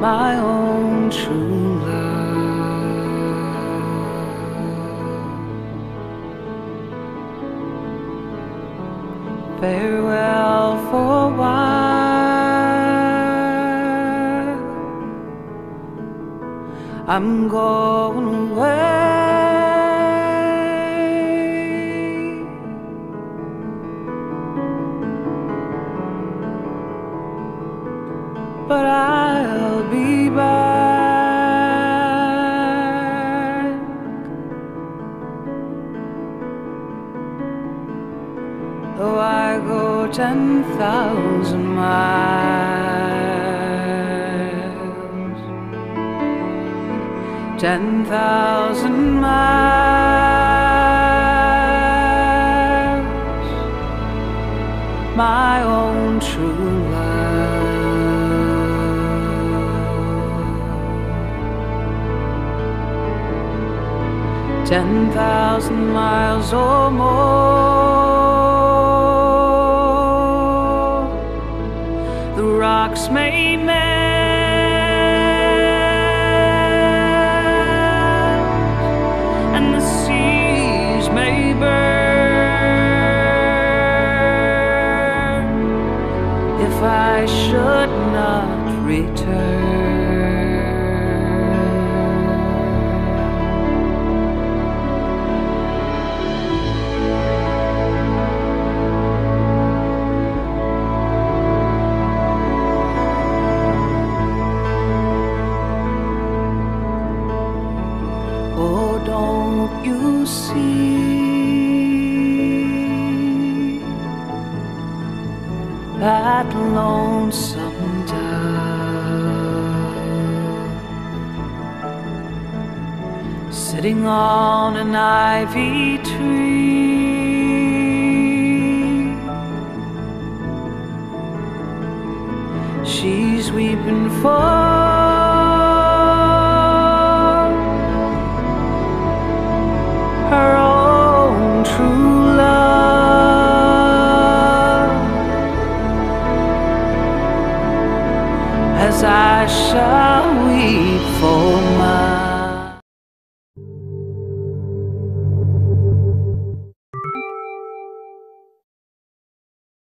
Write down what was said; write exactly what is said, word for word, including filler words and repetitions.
my own true love. Farewell for a while, I'm going away, but I'll be back. Though I go ten thousand miles, ten thousand miles, my own true love. Ten thousand miles or more, the rocks may melt and the seas may burn if I should not return. Oh, don't you see that lonesome dove sitting on an ivy tree? She's weeping for her own true love, as I shall weep for mine.